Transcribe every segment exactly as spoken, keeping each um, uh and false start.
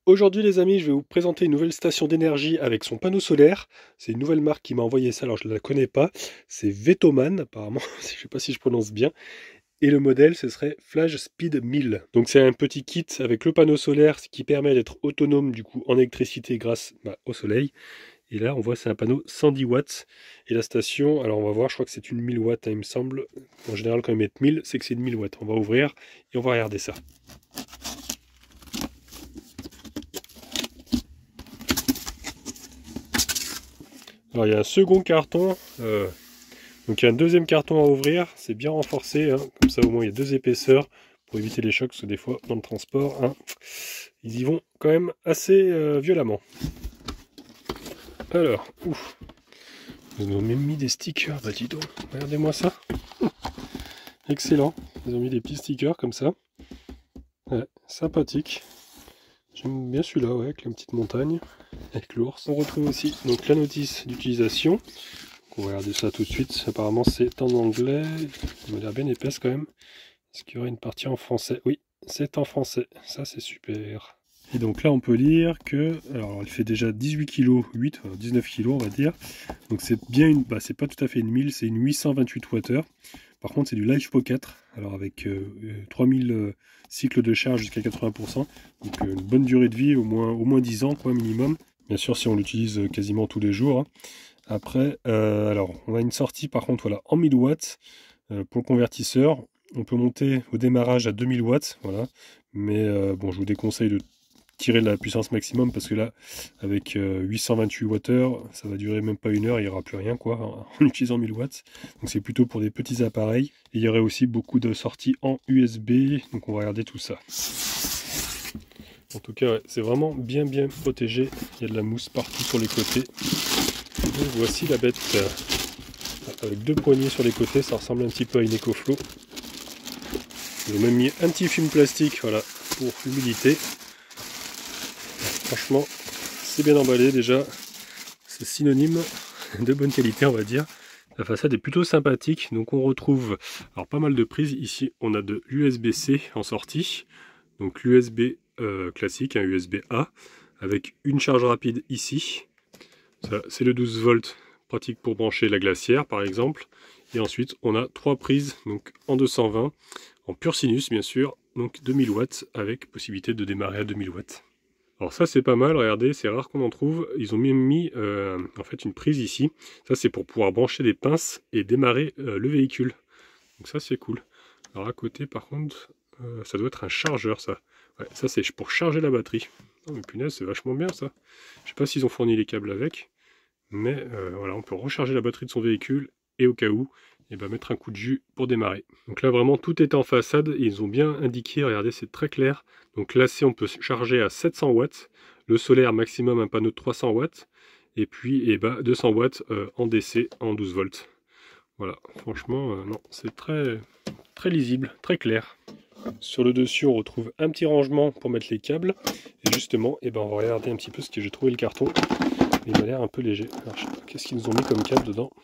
Aujourd'hui les amis, je vais vous présenter une nouvelle station d'énergie avec son panneau solaire. C'est une nouvelle marque qui m'a envoyé ça, alors je ne la connais pas. C'est Vetoman apparemment, je ne sais pas si je prononce bien. Et le modèle, ce serait Flash Speed mille. Donc c'est un petit kit avec le panneau solaire, ce qui permet d'être autonome du coup en électricité grâce bah, au soleil. Et là on voit c'est un panneau cent dix watts. Et la station, alors on va voir, je crois que c'est une mille watts hein, il me semble. En général quand ils mettent mille, c'est que c'est une mille watts. On va ouvrir et on va regarder ça. Alors il y a un second carton, euh, donc il y a un deuxième carton à ouvrir, c'est bien renforcé, hein, comme ça au moins il y a deux épaisseurs pour éviter les chocs, parce que des fois dans le transport, hein, ils y vont quand même assez euh, violemment. Alors, ouf, ils ont même mis des stickers, bah dis donc, regardez-moi ça, excellent, ils ont mis des petits stickers comme ça, ouais, sympathique. J'aime bien celui-là, ouais, avec la petite montagne, avec l'ours. On retrouve aussi donc la notice d'utilisation. On va regarder ça tout de suite. Apparemment c'est en anglais. Il m'a l'air bien épaisse quand même. Est-ce qu'il y aurait une partie en français? Oui, c'est en français. Ça c'est super. Et donc là on peut lire que, alors il fait déjà dix-huit virgule huit kilos, dix-neuf kilos on va dire. Donc c'est bien une, bah, c'est pas tout à fait une mille, c'est une huit cent vingt-huit watts. Par contre c'est du LiFePO quatre, alors avec euh, trois mille euh, cycles de charge jusqu'à quatre-vingts pour cent. Donc euh, une bonne durée de vie, au moins, au moins dix ans quoi minimum. Bien sûr si on l'utilise quasiment tous les jours. Hein. Après, euh, alors on a une sortie par contre voilà, en mille watts euh, pour le convertisseur. On peut monter au démarrage à deux mille watts, voilà. Mais euh, bon, je vous déconseille de tirer la puissance maximum parce que là, avec euh, huit cent vingt-huit watts, ça va durer même pas une heure, il n'y aura plus rien quoi en, en utilisant mille watts. Donc c'est plutôt pour des petits appareils. Et il y aurait aussi beaucoup de sorties en U S B, donc on va regarder tout ça. En tout cas, ouais, c'est vraiment bien bien protégé. Il y a de la mousse partout sur les côtés. Donc voici la bête euh, avec deux poignées sur les côtés, ça ressemble un petit peu à une EcoFlow. Ils ont même mis un petit film plastique voilà, pour l'humidité. Franchement, c'est bien emballé déjà. C'est synonyme de bonne qualité, on va dire. La façade est plutôt sympathique. Donc on retrouve alors pas mal de prises. Ici, on a de l'U S B C en sortie. Donc l'U S B euh, classique, un U S B A, avec une charge rapide ici. C'est le douze volts, pratique pour brancher la glacière par exemple. Et ensuite, on a trois prises donc en deux cent vingt, en pur sinus bien sûr, donc deux mille watts avec possibilité de démarrer à deux mille watts. Alors ça c'est pas mal, regardez, c'est rare qu'on en trouve. Ils ont même mis euh, en fait une prise ici. Ça c'est pour pouvoir brancher des pinces et démarrer euh, le véhicule. Donc ça c'est cool. Alors à côté par contre, euh, ça doit être un chargeur ça. Ouais, ça c'est pour charger la batterie. Oh mais punaise, c'est vachement bien ça. Je sais pas s'ils ont fourni les câbles avec. Mais euh, voilà, on peut recharger la batterie de son véhicule et au cas où, et ben mettre un coup de jus pour démarrer. Donc là vraiment tout est en façade, et ils ont bien indiqué, regardez c'est très clair. Donc là c'est on peut charger à sept cents watts, le solaire maximum un panneau de trois cents watts, et puis et ben, deux cents watts euh, en D C en douze volts. Voilà, franchement euh, non, c'est très, très lisible, très clair. Sur le dessus on retrouve un petit rangement pour mettre les câbles, et justement, et ben, on va regarder un petit peu ce que j'ai trouvé le carton. Il m'a l'air un peu léger. Alors, je sais pas, qu'est-ce qu'ils nous ont mis comme câble dedans?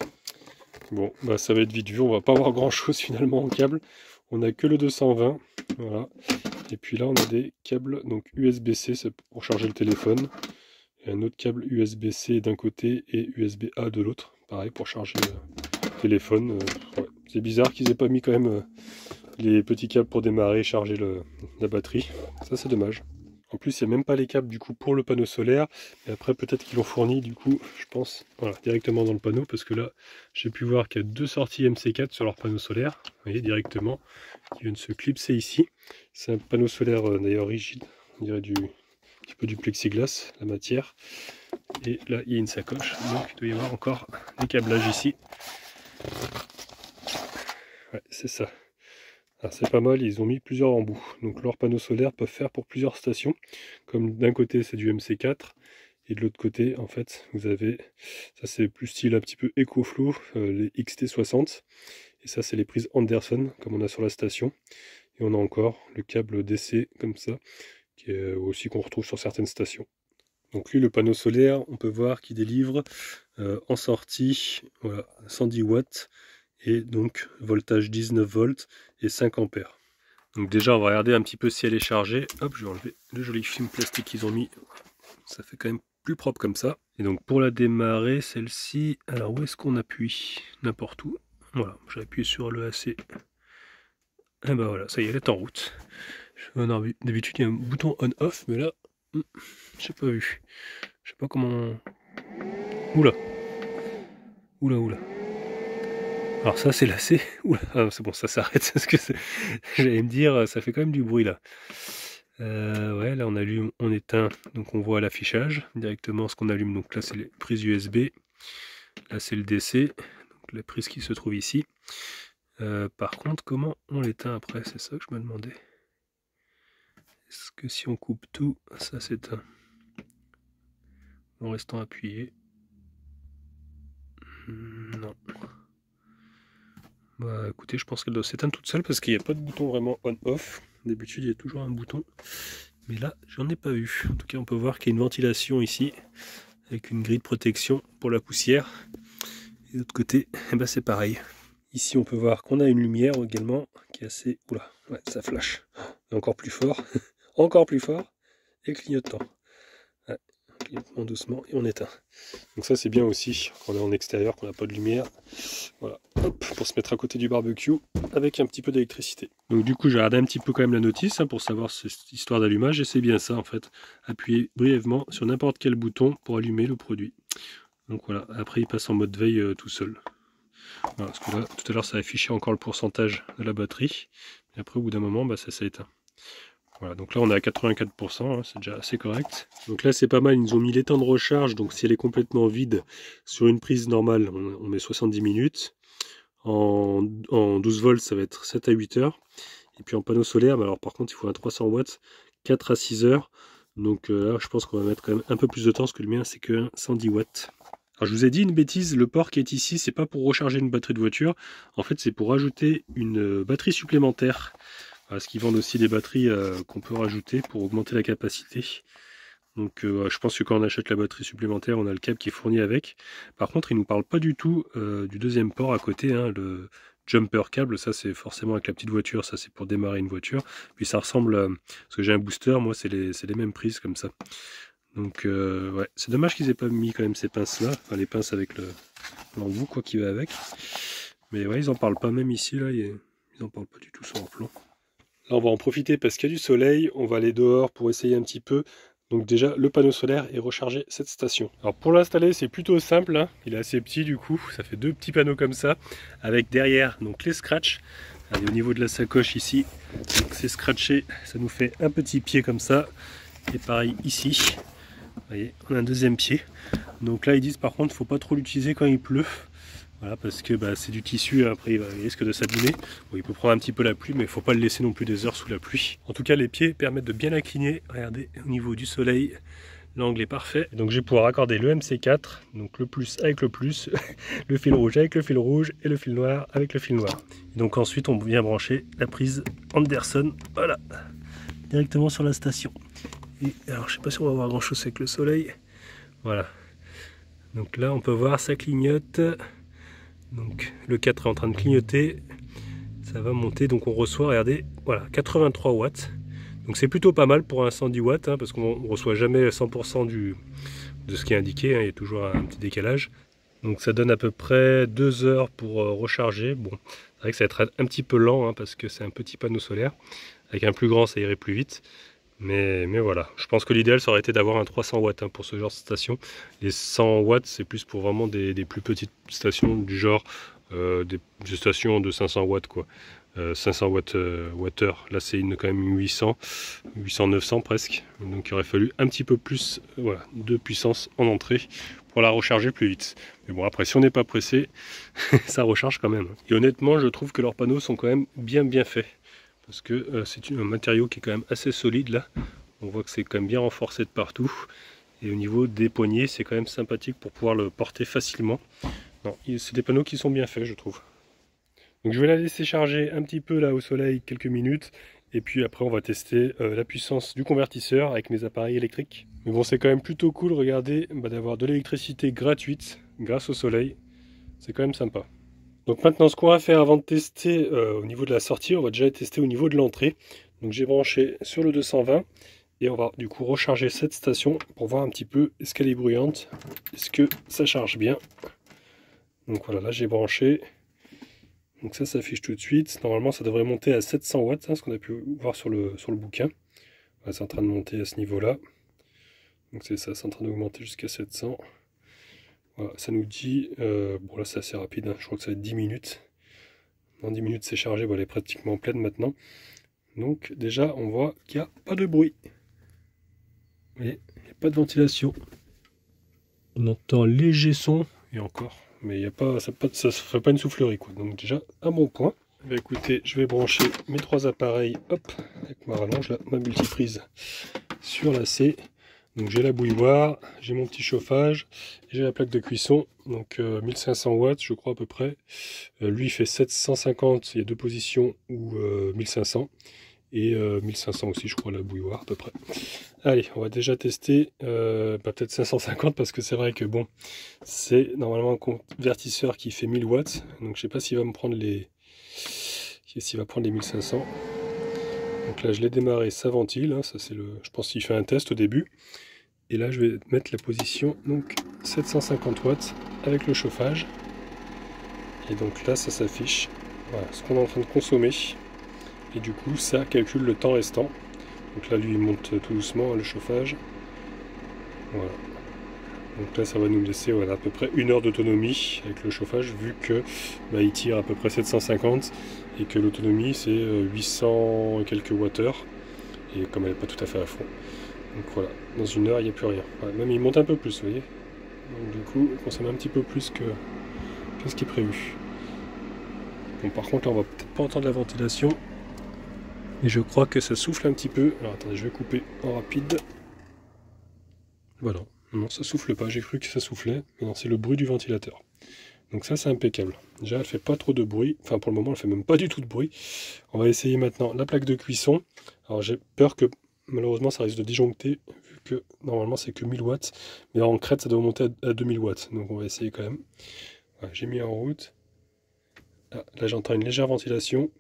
Bon, bah ça va être vite vu. On va pas avoir grand chose finalement en câble. On a que le deux cent vingt. Voilà. Et puis là, on a des câbles donc U S B C, c'est pour charger le téléphone. Et un autre câble U S B C d'un côté et U S B A de l'autre. Pareil pour charger le téléphone. Euh, ouais. C'est bizarre qu'ils aient pas mis quand même euh, les petits câbles pour démarrer et charger le, la batterie. Ça, c'est dommage. En plus, il n'y a même pas les câbles du coup pour le panneau solaire. Et après, peut-être qu'ils l'ont fourni du coup, je pense, voilà, directement dans le panneau. Parce que là, j'ai pu voir qu'il y a deux sorties M C quatre sur leur panneau solaire. Vous voyez, directement, qui viennent se clipser ici. C'est un panneau solaire euh, d'ailleurs rigide. On dirait du un petit peu du plexiglas, la matière. Et là, il y a une sacoche. Donc, il doit y avoir encore des câblages ici. Ouais, c'est ça. C'est pas mal, ils ont mis plusieurs embouts. Donc leurs panneaux solaires peuvent faire pour plusieurs stations. Comme d'un côté c'est du M C quatre, et de l'autre côté en fait vous avez, ça c'est plus style un petit peu EcoFlow, euh, les X T soixante. Et ça c'est les prises Anderson comme on a sur la station. Et on a encore le câble D C comme ça, qui est aussi qu'on retrouve sur certaines stations. Donc lui le panneau solaire, on peut voir qu'il délivre euh, en sortie voilà, cent dix watts. Et donc voltage dix-neuf volts et cinq ampères. Donc déjà, on va regarder un petit peu si elle est chargée. Hop, je vais enlever le joli film plastique qu'ils ont mis. Ça fait quand même plus propre comme ça. Et donc pour la démarrer, celle-ci, alors où est-ce qu'on appuie? N'importe où. Voilà, j'ai appuyé sur le A C. Et ben voilà, ça y est, elle est en route. D'habitude, il y a un bouton on-off, mais là, j'ai pas vu. Je sais pas comment... Oula. Oula, oula. Alors ça, c'est l'A C. Oula, ah, c'est bon, ça s'arrête. Parce que j'allais me dire, ça fait quand même du bruit là. Euh, ouais, là on allume, on éteint, donc on voit l'affichage directement ce qu'on allume. Donc là c'est les prises U S B, là c'est le D C, donc la prise qui se trouve ici. Euh, par contre, comment on l'éteint après? C'est ça que je me demandais. Est-ce que si on coupe tout, ça s'éteint en restant appuyé? Non. Bah écoutez, je pense qu'elle doit s'éteindre toute seule parce qu'il n'y a pas de bouton vraiment on-off. D'habitude il y a toujours un bouton. Mais là, j'en ai pas vu. En tout cas, on peut voir qu'il y a une ventilation ici, avec une grille de protection pour la poussière. Et de l'autre côté, eh ben, c'est pareil. Ici, on peut voir qu'on a une lumière également, qui est assez... Oula, ouais, ça flash. Et encore plus fort. Encore plus fort. Et clignotant. Ouais, clignotement doucement, et on éteint. Donc ça, c'est bien aussi, quand on est en extérieur, qu'on n'a pas de lumière. Voilà, hop, pour se mettre à côté du barbecue, avec un petit peu d'électricité. Donc du coup, j'ai regardé un petit peu quand même la notice, hein, pour savoir cette histoire d'allumage, et c'est bien ça en fait. Appuyez brièvement sur n'importe quel bouton pour allumer le produit. Donc voilà, après il passe en mode veille euh, tout seul. Voilà, parce que là, tout à l'heure, ça affichait encore le pourcentage de la batterie, et après au bout d'un moment, bah, ça s'est éteint. Voilà, donc là on est à quatre-vingt-quatre pour cent, hein, c'est déjà assez correct. Donc là c'est pas mal, ils nous ont mis les temps de recharge, donc si elle est complètement vide, sur une prise normale, on, on met soixante-dix minutes. En, en douze volts, ça va être sept à huit heures. Et puis en panneau solaire, bah alors par contre il faut un trois cents watts, quatre à six heures. Donc euh, là je pense qu'on va mettre quand même un peu plus de temps, parce que le mien c'est que cent dix watts. Alors je vous ai dit une bêtise, le port qui est ici, c'est pas pour recharger une batterie de voiture. En fait c'est pour ajouter une batterie supplémentaire. Parce qu'ils vendent aussi des batteries euh, qu'on peut rajouter pour augmenter la capacité. Donc euh, je pense que quand on achète la batterie supplémentaire, on a le câble qui est fourni avec. Par contre, ils ne nous parlent pas du tout euh, du deuxième port à côté, hein, le jumper câble. Ça, c'est forcément avec la petite voiture. Ça, c'est pour démarrer une voiture. Puis ça ressemble, à... parce que j'ai un booster, moi, c'est les, les mêmes prises comme ça. Donc euh, ouais, c'est dommage qu'ils aient pas mis quand même ces pinces-là. Enfin, les pinces avec l'embout, quoi, qui va avec. Mais ouais, ils en parlent pas même ici, là. Ils en parlent pas du tout sur leur plan. Là, on va en profiter parce qu'il y a du soleil. On va aller dehors pour essayer un petit peu. Donc déjà, le panneau solaire est rechargé cette station. Alors pour l'installer, c'est plutôt simple, hein. Il est assez petit du coup. Ça fait deux petits panneaux comme ça, avec derrière donc les scratchs. Allez, au niveau de la sacoche ici, c'est scratché. Ça nous fait un petit pied comme ça. Et pareil ici. Vous voyez, on a un deuxième pied. Donc là, ils disent par contre, il ne faut pas trop l'utiliser quand il pleut. Voilà, parce que bah, c'est du tissu, après il risque de s'abîmer. Bon, il peut prendre un petit peu la pluie, mais il ne faut pas le laisser non plus des heures sous la pluie. En tout cas, les pieds permettent de bien incliner. Regardez, au niveau du soleil, l'angle est parfait. Donc je vais pouvoir accorder le M C quatre, donc le plus avec le plus, le fil rouge avec le fil rouge et le fil noir avec le fil noir. Et donc ensuite, on vient brancher la prise Anderson, voilà, directement sur la station. Et alors, je ne sais pas si on va voir grand chose avec le soleil. Voilà. Donc là, on peut voir, ça clignote. Donc le quatre est en train de clignoter, ça va monter, donc on reçoit, regardez, voilà, quatre-vingt-trois watts. Donc c'est plutôt pas mal pour un cent dix watts, hein, parce qu'on ne reçoit jamais cent pour cent du, de ce qui est indiqué, hein, il y a toujours un petit décalage. Donc ça donne à peu près deux heures pour euh, recharger. Bon, c'est vrai que ça va être un petit peu lent, hein, parce que c'est un petit panneau solaire. Avec un plus grand, ça irait plus vite. Mais, mais voilà, je pense que l'idéal ça aurait été d'avoir un trois cents watts, hein, pour ce genre de station. Les cent watts, c'est plus pour vraiment des, des plus petites stations du genre euh, des, des stations de cinq cents watts, quoi. Euh, cinq cents watts euh, watt-heure. Là c'est une quand même huit cents, huit cents, neuf cents presque. Donc il aurait fallu un petit peu plus euh, voilà, de puissance en entrée pour la recharger plus vite. Mais bon, après si on n'est pas pressé, ça recharge quand même. Et honnêtement, je trouve que leurs panneaux sont quand même bien bien faits. Parce que euh, c'est un matériau qui est quand même assez solide là. On voit que c'est quand même bien renforcé de partout. Et au niveau des poignées, c'est quand même sympathique pour pouvoir le porter facilement. C'est des panneaux qui sont bien faits, je trouve. Donc je vais la laisser charger un petit peu là au soleil, quelques minutes. Et puis après on va tester euh, la puissance du convertisseur avec mes appareils électriques. Mais bon, c'est quand même plutôt cool, regardez, bah, d'avoir de l'électricité gratuite grâce au soleil. C'est quand même sympa. Donc maintenant, ce qu'on va faire avant de tester euh, au niveau de la sortie, on va déjà tester au niveau de l'entrée. Donc j'ai branché sur le deux cent vingt et on va du coup recharger cette station pour voir un petit peu est-ce qu'elle est bruyante, est-ce que ça charge bien. Donc voilà, là j'ai branché. Donc ça s'affiche tout de suite. Normalement ça devrait monter à sept cents watts, hein, ce qu'on a pu voir sur le, sur le bouquin. Voilà, c'est en train de monter à ce niveau-là. Donc c'est ça, c'est en train d'augmenter jusqu'à sept cents. Voilà, ça nous dit, euh, bon là c'est assez rapide, hein, je crois que ça va être dix minutes. Dans dix minutes c'est chargé, bon, elle est pratiquement pleine maintenant. Donc déjà on voit qu'il n'y a pas de bruit. Vous voyez, il n'y a pas de ventilation. On entend un léger son, et encore, mais il y a pas, ça ne fait pas une soufflerie, quoi. Donc déjà un bon point. Bah, écoutez, je vais brancher mes trois appareils, hop, avec ma rallonge, là, ma multiprise sur la C. Donc j'ai la bouilloire, j'ai mon petit chauffage, j'ai la plaque de cuisson, donc euh, mille cinq cents watts je crois à peu près. Euh, lui il fait sept cent cinquante, il y a deux positions, ou euh, mille cinq cents, et euh, mille cinq cents aussi je crois la bouilloire à peu près. Allez, on va déjà tester, euh, bah, peut-être cinq cent cinquante parce que c'est vrai que bon, c'est normalement un convertisseur qui fait mille watts, donc je sais pas s'il va me prendre les, s'il va prendre les mille cinq cents. Donc là je l'ai démarré, ça ventile, hein, ça c'est le, je pense qu'il fait un test au début. Et là je vais mettre la position donc sept cent cinquante watts avec le chauffage. Et donc là ça s'affiche, voilà, ce qu'on est en train de consommer. Et du coup ça calcule le temps restant. Donc là lui il monte tout doucement le chauffage. Voilà. Donc là ça va nous laisser voilà, à peu près une heure d'autonomie avec le chauffage vu que bah, il tire à peu près sept cent cinquante et que l'autonomie c'est huit cents et quelques wattheures. Et comme elle n'est pas tout à fait à fond. Donc voilà, dans une heure il n'y a plus rien. Ouais, même il monte un peu plus, vous voyez. Donc du coup il consomme un petit peu plus que, que ce qui est prévu. Bon par contre là on va peut-être pas entendre la ventilation. Et je crois que ça souffle un petit peu. Alors attendez, je vais couper en rapide. Voilà. Non, ça souffle pas, j'ai cru que ça soufflait, mais non, c'est le bruit du ventilateur. Donc ça, c'est impeccable. Déjà, elle fait pas trop de bruit. Enfin, pour le moment, elle fait même pas du tout de bruit. On va essayer maintenant la plaque de cuisson. Alors, j'ai peur que, malheureusement, ça risque de disjoncter, vu que, normalement, c'est que mille watts. Mais en crête, ça doit monter à deux mille watts. Donc, on va essayer quand même. Voilà, j'ai mis en route. Ah, là, j'entends une légère ventilation.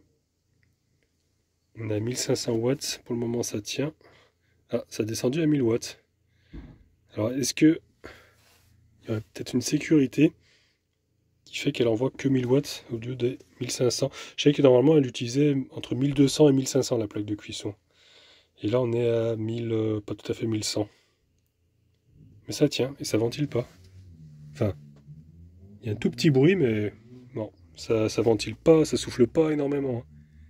On a mille cinq cents watts. Pour le moment, ça tient. Ah, ça a descendu à mille watts. Alors, est-ce que il y aurait peut-être une sécurité qui fait qu'elle envoie que mille watts au lieu des mille cinq cents? Je sais que normalement, elle utilisait entre mille deux cents et mille cinq cents la plaque de cuisson. Et là, on est à mille, euh, pas tout à fait mille cent. Mais ça tient, et ça ventile pas. Enfin, il y a un tout petit bruit, mais non, ça, ça ventile pas, ça souffle pas énormément.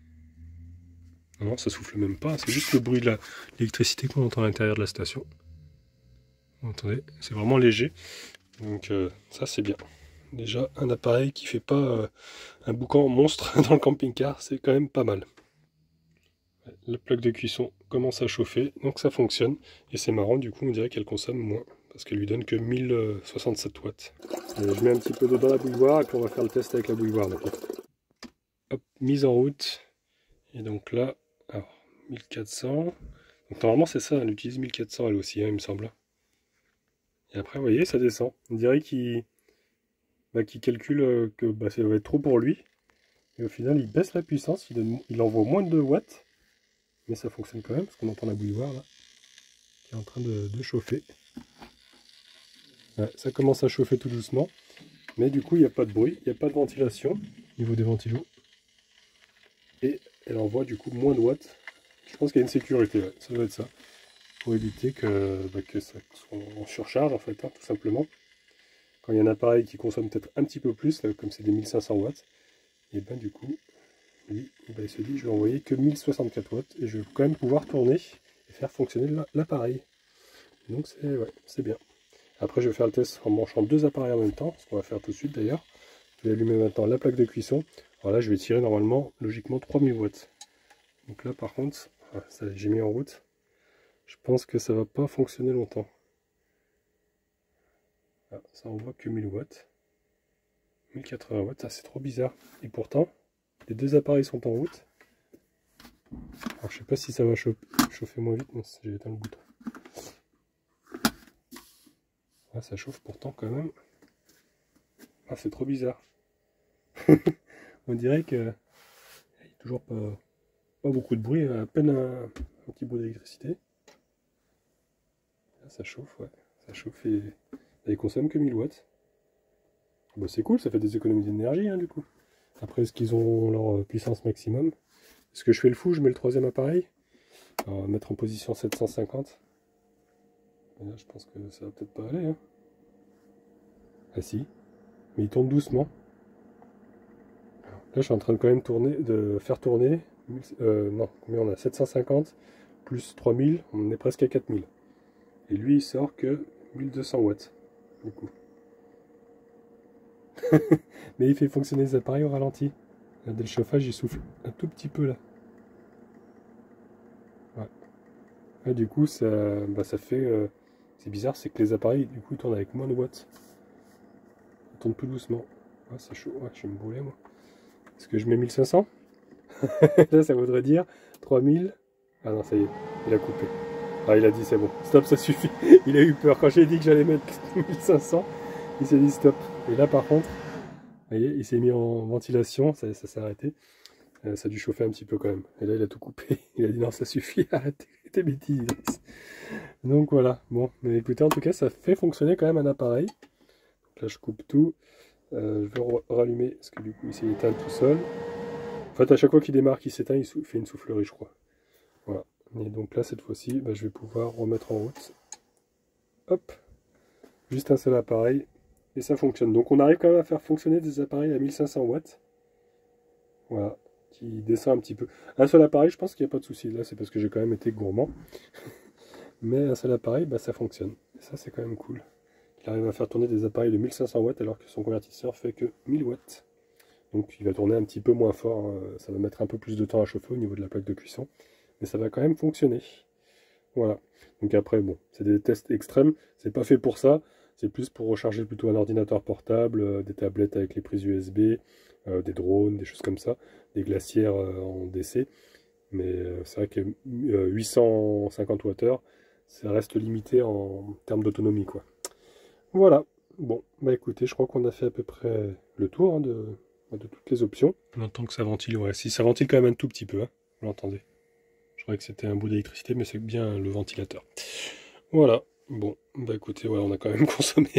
Non, ça souffle même pas, c'est juste le bruit de l'électricité qu'on entend à l'intérieur de la station. Vous entendez, c'est vraiment léger. Donc euh, ça c'est bien. Déjà un appareil qui fait pas euh, un boucan monstre dans le camping-car, c'est quand même pas mal. La plaque de cuisson commence à chauffer, donc ça fonctionne. Et c'est marrant, du coup on dirait qu'elle consomme moins, parce qu'elle lui donne que mille soixante-sept watts. Allez, je mets un petit peu d'eau dans la bouilloire, et puis on va faire le test avec la bouilloire maintenant. Hop, mise en route. Et donc là, alors, mille quatre cents. Donc normalement c'est ça, elle utilise mille quatre cents elle aussi, hein, il me semble. Et après, vous voyez, ça descend. On dirait qu'il bah, qu'il calcule euh, que bah, ça va être trop pour lui. Et au final, il baisse la puissance, il, donne, il envoie moins de watts. Mais ça fonctionne quand même, parce qu'on entend la bouilloire là, qui est en train de, de chauffer. Ouais, ça commence à chauffer tout doucement. Mais du coup, il n'y a pas de bruit, il n'y a pas de ventilation au niveau des ventilos. Et elle envoie du coup moins de watts. Je pense qu'il y a une sécurité, ouais, ça doit être ça. Pour éviter que, bah, que ça soit en surcharge en fait, hein, tout simplement. Quand il y a un appareil qui consomme peut-être un petit peu plus, là, comme c'est des mille cinq cents watts, et ben du coup, lui, ben, il se dit je vais envoyer que mille soixante-quatre watts et je vais quand même pouvoir tourner et faire fonctionner l'appareil. Donc c'est ouais, c'est bien. Après je vais faire le test en branchant deux appareils en même temps, ce qu'on va faire tout de suite d'ailleurs. Je vais allumer maintenant la plaque de cuisson. Alors là je vais tirer normalement logiquement trois mille watts. Donc là par contre, ah, j'ai mis en route. Je pense que ça va pas fonctionner longtemps. Ah, ça envoie que mille watts. mille quatre-vingts watts, ah, c'est trop bizarre. Et pourtant, les deux appareils sont en route. Alors je sais pas si ça va chauffer moins vite, non, j'ai éteint le bouton. Ah, ça chauffe pourtant quand même. Ah, c'est trop bizarre. On dirait que il n'y a toujours pas, pas beaucoup de bruit, à peine un, un petit bout d'électricité. Ça chauffe, ouais. Ça chauffe et il consomme que mille watts. Bah, c'est cool, ça fait des économies d'énergie hein, du coup. Après, est-ce qu'ils ont leur puissance maximum? Est-ce que je fais le fou, je mets le troisième appareil? Alors, on va mettre en position sept cent cinquante. Et là, je pense que ça va peut-être pas aller. Hein. Ah si, mais il tourne doucement. Alors, là, je suis en train de quand même tourner, de faire tourner. Euh, non, combien on a? sept cent cinquante plus trois mille, on est presque à quatre mille. Et lui, il sort que mille deux cents watts, du coup. Mais il fait fonctionner les appareils au ralenti. Regardez le chauffage, il souffle un tout petit peu là. Ouais. Et du coup, ça, bah, ça fait... Euh, c'est bizarre, c'est que les appareils, du coup, ils tournent avec moins de watts. Ils tournent plus doucement. Ah, c'est chaud, ouais, je vais me brûler, moi. Est-ce que je mets mille cinq cents? Là, ça voudrait dire trois mille. Ah non, ça y est, il a coupé. Ah, il a dit c'est bon, stop, ça suffit. Il a eu peur. Quand j'ai dit que j'allais mettre mille cinq cents, il s'est dit stop. Et là, par contre, vous voyez, il s'est mis en ventilation, ça, ça s'est arrêté. Euh, ça a dû chauffer un petit peu quand même. Et là, il a tout coupé. Il a dit non, ça suffit, arrêtez tes bêtises. Donc voilà, bon, mais écoutez, en tout cas, ça fait fonctionner quand même un appareil. Donc là, je coupe tout. Euh, je vais rallumer, parce que du coup, il s'est éteint tout seul. En fait, à chaque fois qu'il démarre, qu'il s'éteint, il fait une soufflerie, je crois. Voilà. Et donc là, cette fois-ci, bah, je vais pouvoir remettre en route. Hop. Juste un seul appareil. Et ça fonctionne. Donc on arrive quand même à faire fonctionner des appareils à mille cinq cents watts. Voilà. Qui descend un petit peu. Un seul appareil, je pense qu'il n'y a pas de souci. Là, c'est parce que j'ai quand même été gourmand. Mais un seul appareil, bah, ça fonctionne. Et ça, c'est quand même cool. Il arrive à faire tourner des appareils de mille cinq cents watts alors que son convertisseur fait que mille watts. Donc il va tourner un petit peu moins fort. Hein. Ça va mettre un peu plus de temps à chauffer au niveau de la plaque de cuisson. Mais ça va quand même fonctionner. Voilà. Donc après, bon, c'est des tests extrêmes. C'est pas fait pour ça. C'est plus pour recharger plutôt un ordinateur portable, euh, des tablettes avec les prises U S B, euh, des drones, des choses comme ça, des glacières euh, en D C. Mais euh, c'est vrai que euh, huit cent cinquante watts, ça reste limité en termes d'autonomie, quoi. Voilà. Bon, bah écoutez, je crois qu'on a fait à peu près le tour hein, de, de toutes les options. On entend que ça ventile, ouais. Si ça ventile quand même un tout petit peu, hein, vous l'entendez. Je croyais que c'était un bout d'électricité, mais c'est bien le ventilateur. Voilà. Bon, bah écoutez, ouais, on a quand même consommé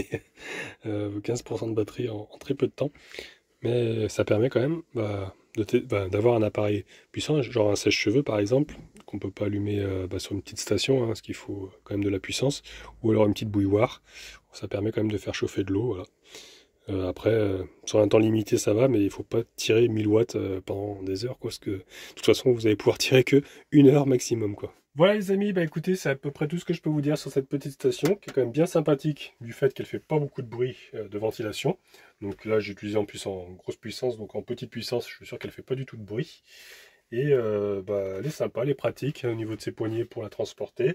euh, quinze pour cent de batterie en, en très peu de temps. Mais ça permet quand même bah, bah, d'avoir un appareil puissant, genre un sèche-cheveux par exemple, qu'on peut pas allumer euh, bah, sur une petite station, hein, parce qu'il faut quand même de la puissance, ou alors une petite bouilloire. Ça permet quand même de faire chauffer de l'eau. Voilà. Euh, après, euh, sur un temps limité, ça va, mais il faut pas tirer mille watts euh, pendant des heures, quoi, parce que de toute façon, vous allez pouvoir tirer que une heure maximum, quoi. Voilà les amis, bah écoutez, c'est à peu près tout ce que je peux vous dire sur cette petite station, qui est quand même bien sympathique, du fait qu'elle fait pas beaucoup de bruit euh, de ventilation. Donc là, j'ai utilisé en plus en grosse puissance, donc en petite puissance, je suis sûr qu'elle fait pas du tout de bruit. Et euh, bah, elle est sympa, elle est pratique au niveau de ses poignées pour la transporter.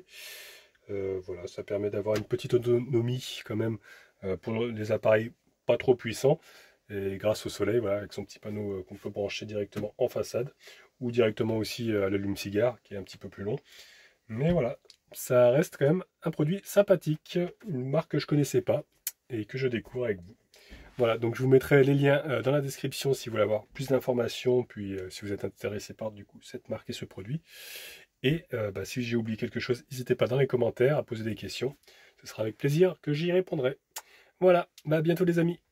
Euh, voilà, ça permet d'avoir une petite autonomie quand même euh, pour les appareils pas trop puissants. Et grâce au soleil, voilà, avec son petit panneau euh, qu'on peut brancher directement en façade ou directement aussi à l'allume-cigare qui est un petit peu plus long. Mais voilà, ça reste quand même un produit sympathique, une marque que je connaissais pas et que je découvre avec vous. Voilà, donc je vous mettrai les liens euh, dans la description si vous voulez avoir plus d'informations, puis euh, si vous êtes intéressé par du coup cette marque et ce produit. Et euh, bah, si j'ai oublié quelque chose, n'hésitez pas dans les commentaires à poser des questions. Ce sera avec plaisir que j'y répondrai. Voilà, bah, à bientôt les amis.